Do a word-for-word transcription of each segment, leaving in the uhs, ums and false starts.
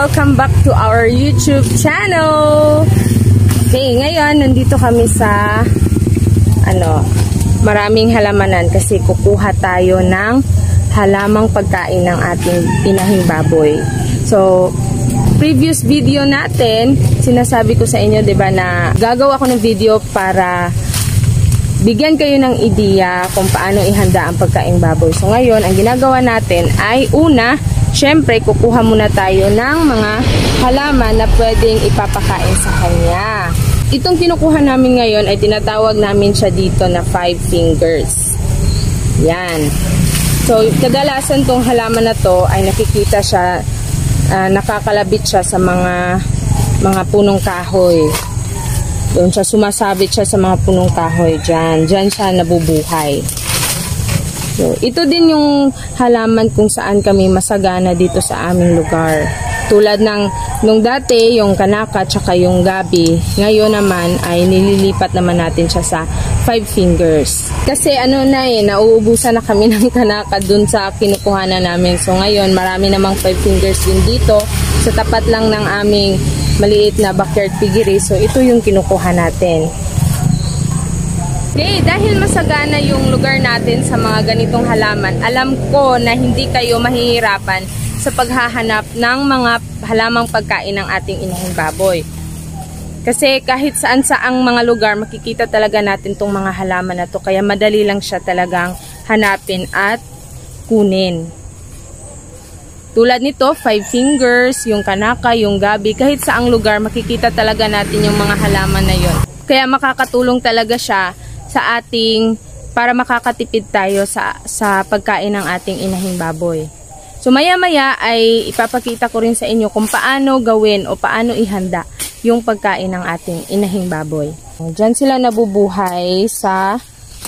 welcome back to our YouTube channel. Okay, ngayon nandito kami sa ano, maraming halamanan kasi kukuha tayo ng halamang pagkain ng ating inahing baboy. So, previous video natin, sinasabi ko sa inyo, 'di ba, na gagawa ako ng video para bigyan kayo ng ideya kung paano ihanda ang pagkaing baboy. So ngayon, ang ginagawa natin ay una, syempre kukuha muna tayo ng mga halaman na pwedeng ipapakain sa kanya. Itong kinukuha namin ngayon ay tinatawag namin siya dito na five fingers. Yan. So kadalasan tong halaman na to ay nakikita siya, uh, nakakalabit siya sa mga mga punong kahoy. Doon siya, sumasabit siya sa mga punong kahoy dyan. Dyan siya nabubuhay. So, ito din yung halaman kung saan kami masagana dito sa aming lugar. Tulad ng nung dati, yung kanaka tsaka yung gabi. Ngayon naman ay nililipat naman natin siya sa five fingers. Kasi ano na eh, nauubusan na kami ng kanaka dun sa kinukuhanan namin. So ngayon, marami namang five fingers din dito. Sa tapat lang ng aming maliit na backyard piggery. So ito yung kinukuha natin. Okay, dahil masagana yung lugar natin sa mga ganitong halaman, alam ko na hindi kayo mahihirapan sa paghahanap ng mga halamang pagkain ng ating inahing baboy. Kasi kahit saan saang mga lugar, makikita talaga natin tong mga halaman na to. Kaya madali lang siya talagang hanapin at kunin. Tulad nito, five fingers, yung kanaka, yung gabi, kahit saang lugar makikita talaga natin yung mga halaman na yon. Kaya makakatulong talaga siya sa ating, para makakatipid tayo sa, sa pagkain ng ating inahing baboy. So maya maya ay ipapakita ko rin sa inyo kung paano gawin o paano ihanda yung pagkain ng ating inahing baboy. Diyan sila nabubuhay sa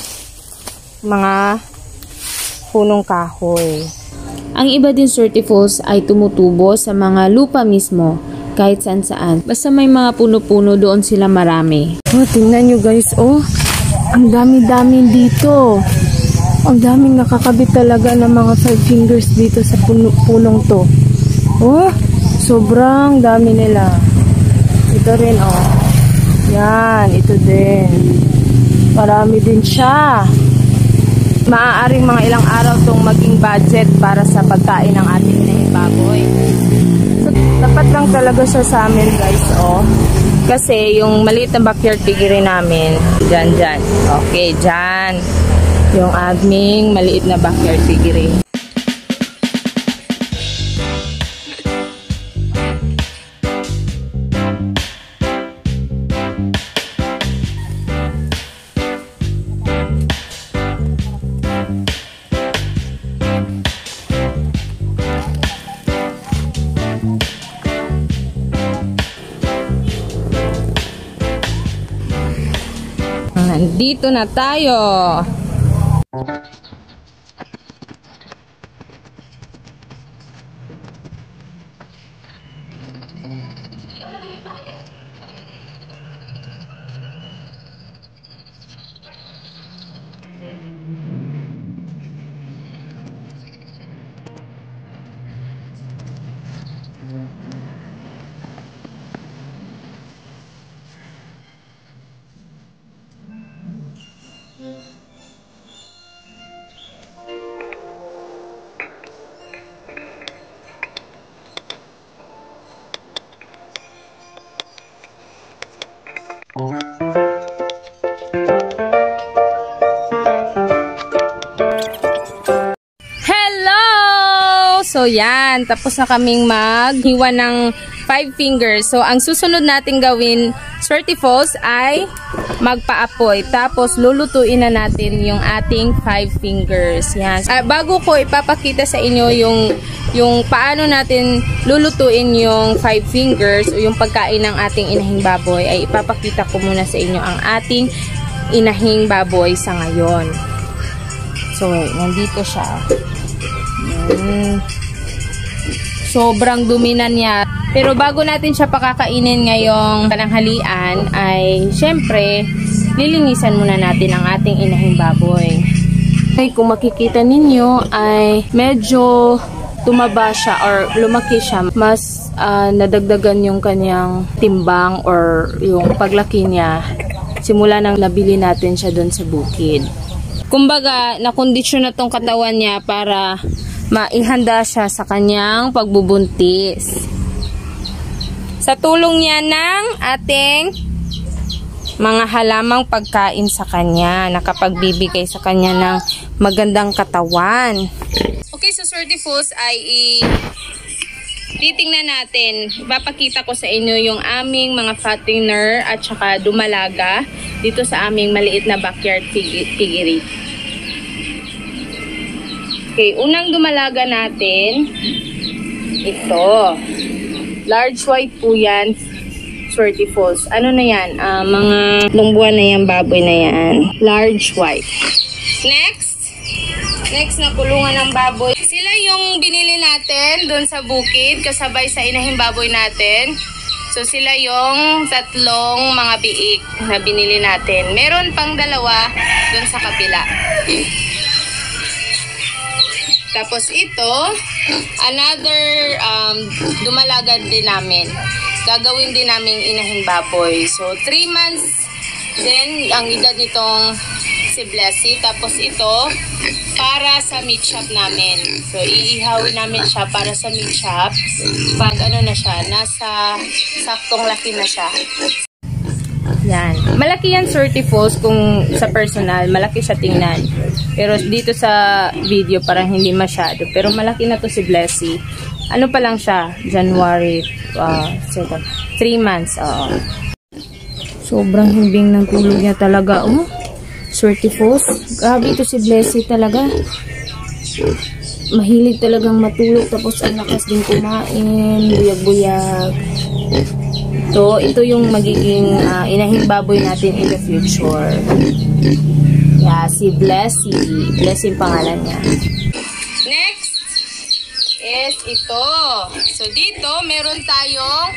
mga punong kahoy. Ang iba din sortifos ay tumutubo sa mga lupa mismo, kahit saan saan. Basta may mga puno-puno, doon sila marami. Oh, tingnan nyo guys, oh. Ang dami-dami dito. Ang daming nakakabit talaga ng mga five fingers dito sa puno punong to. Oh, sobrang dami nila. Ito rin, oh. Yan, ito din. Marami din siya. Maaaring mga ilang araw itong maging budget para sa pagkain ng ating inahing baboy. So, dapat lang talaga siya sa amin guys, oh. Kasi yung maliit na backyard piggery namin, dyan, dyan. Okay, dyan. Yung aming maliit na backyard piggery. Nandito na tayo. Hello! So yan, tapos na kaming maghiwa ng five fingers. So ang susunod natin gawin, sortifos, ay magpaapoy. Tapos lulutuin na natin yung ating five fingers. Yan. Uh, bago ko ipapakita sa inyo yung yung paano natin lulutuin yung five fingers o yung pagkain ng ating inahing baboy, ay ipapakita ko muna sa inyo ang ating inahing baboy sa ngayon. So, nandito siya. Hmm. Sobrang dumi na niya. Pero bago natin siya pakakainin ngayong pananghalian, ay syempre, lilinisan muna natin ang ating inahing baboy. Okay, kung makikita ninyo ay medyo tumaba siya or lumaki siya, mas uh, nadagdagan yung kanyang timbang or yung paglaki niya simula nang nabili natin siya doon sa bukid. Kumbaga, nakondisyon na tong katawan niya para maihanda siya sa kanyang pagbubuntis. Sa tulong niya ng ating mga halamang pagkain sa kanya, nakapagbibigay sa kanya ng magandang katawan. Okay, so Swertifools ay i- titingnan natin. Ipapakita ko sa inyo yung aming mga fattener at saka dumalaga dito sa aming maliit na backyard piggery. Okay, unang dumalaga natin, ito. Large white po yan, Swertifools. Ano na yan? Uh, mga ilang buwan na yan, baboy na yan. Large white. Next, next na kulungan ng baboy. Sila yung binili natin doon sa bukid, kasabay sa inahing baboy natin. So sila yung tatlong mga biik na binili natin. Meron pang dalawa doon sa kabila. Tapos ito, another um, dumalaga din namin. Gagawin din namin inahing baboy. So three months din ang edad nitong si Blessy. Tapos ito, para sa meat shop namin. So iihawin namin siya para sa meat shop. Pag ano na siya, nasa saktong laki na siya. Yan. Malaki yan, Swertifools, kung sa personal, malaki siya tingnan. Pero dito sa video, parang hindi masyado. Pero malaki na to si Blessy. Ano pa lang siya? January, uh, second, three months. Uh, sobrang himbing ng tulog niya talaga. Oh, Swertifools. Grabe ito si Blessy talaga. Mahilig talagang matulog. Tapos ang lakas din kumain. Buyag-buyag. So, ito yung magiging uh, inahing baboy natin in the future. Yeah, si Blessy. Blessy yung pangalan niya. Next is ito. So, dito meron tayong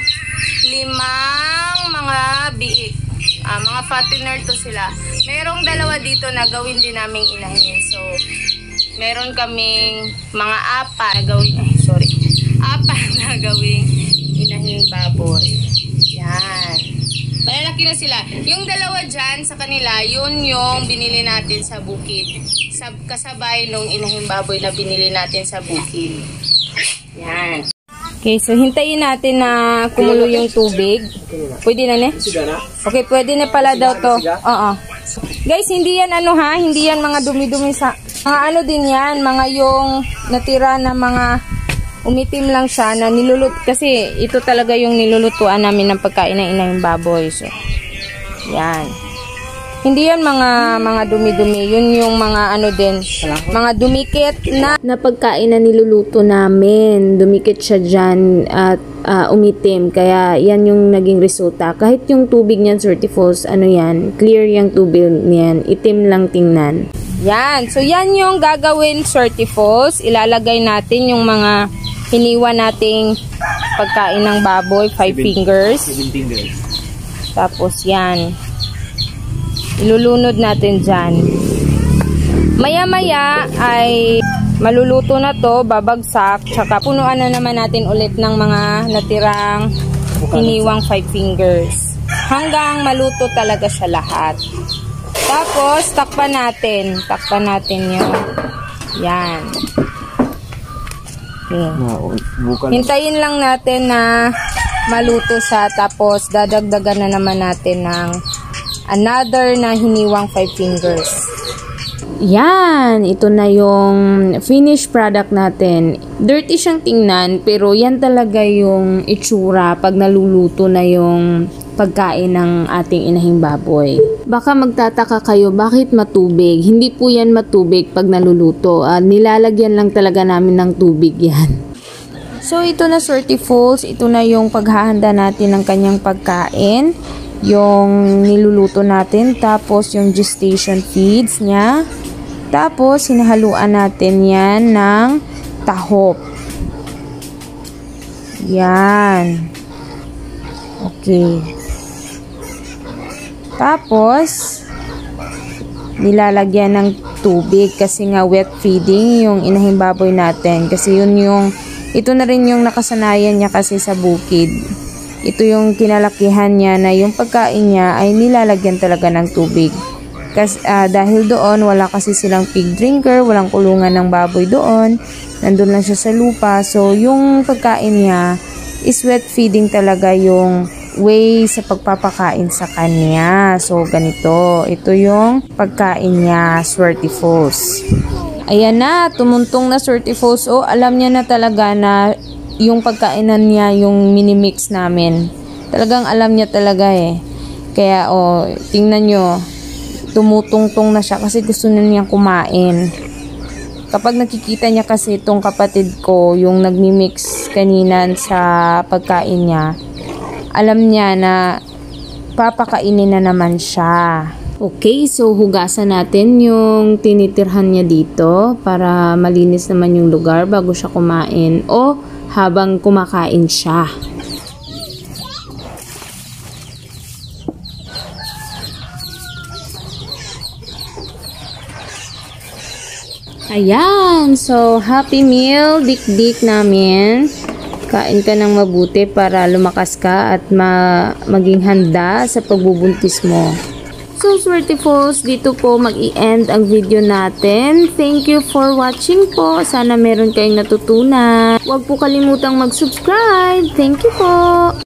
limang mga biik. Uh, mga fattener to sila. Merong dalawa dito na gawin din naming inahin. So, meron kaming mga apa na gawin, ay sorry, apa na gawing inahing baboy. Yan. Malalaki na sila. Yung dalawa dyan sa kanila, yun yung binili natin sa bukid. Sab kasabay nung inahing baboy na binili natin sa bukid. Yan. Okay, so hintayin natin na kumulo yung tubig. Pwede na, ne? Okay, pwede na pala daw to. Oo. Guys, hindi yan ano ha, hindi yan mga dumi-dumi sa... Mga ano din yan, mga yung natira na mga umitim lang siya na nilulut. Kasi ito talaga yung nilulutuan namin ng pagkain ng inahing baboy. So, yan. Hindi yan mga mga dumi-dumi. Yun yung mga ano din, mga dumikit na, na pagkain na niluluto namin. Dumikit siya dyan at uh, umitim. Kaya yan yung naging resulta. Kahit yung tubig niyan, Swertifools, ano yan, clear yung tubig niyan. Itim lang tingnan. Yan. So, yan yung gagawin, Swertifools. Ilalagay natin yung mga hiniwa nating pagkain ng baboy, five fingers. fingers. Tapos, yan. Ilulunod natin dyan. Maya-maya ay maluluto na to, babagsak. Tsaka punuan na naman natin ulit ng mga natirang hiniwang five fingers. Hanggang maluto talaga siya lahat. Tapos, takpan natin. Takpan natin yung yan. Okay. Hintayin lang natin na maluto siya. Tapos, dadagdagan na naman natin ng another na hiniwang five fingers. Yan. Ito na yung finished product natin. Dirty siyang tingnan, pero yan talaga yung itsura pag naluluto na yung pagkain ng ating inahing baboy. Baka magtataka kayo, bakit matubig? Hindi po yan matubig pag naluluto. Uh, nilalagyan lang talaga namin ng tubig yan. So, ito na, Swertifools. Ito na yung paghahanda natin ng kanyang pagkain. Yung niluluto natin. Tapos, yung gestation feeds niya. Tapos, hinahaluan natin yan ng tahop. Yan. Okay. Tapos, nilalagyan ng tubig kasi nga wet feeding yung inahing baboy natin. Kasi yun yung, ito na rin yung nakasanayan niya kasi sa bukid. Ito yung kinalakihan niya na yung pagkain niya ay nilalagyan talaga ng tubig. Kasi, uh, dahil doon, wala kasi silang pig drinker, walang kulungan ng baboy doon. Nandun lang siya sa lupa. So, yung pagkain niya is wet feeding talaga yung way sa pagpapakain sa kanya. So, ganito. Ito yung pagkain niya, Swertifos. Ayan na, tumuntong na Swertifos. O, alam niya na talaga na yung pagkainan niya, yung mini-mix namin. Talagang alam niya talaga eh. Kaya, o, tingnan nyo. Tumutungtong na siya kasi gusto na niyang kumain. Kapag nakikita niya kasi itong kapatid ko, yung nagmi-mix kanina sa pagkain niya, alam niya na papakainin na naman siya. Okay, so hugasan natin yung tinitirhan niya dito para malinis naman yung lugar bago siya kumain o habang kumakain siya. Ayan, so happy meal, dik-dik namin. Kain ka ng mabuti para lumakas ka at ma maging handa sa pagbubuntis mo. So, Swertifos, dito po mag-i-end ang video natin. Thank you for watching po. Sana meron kayong natutunan. Huwag po kalimutang mag-subscribe. Thank you po.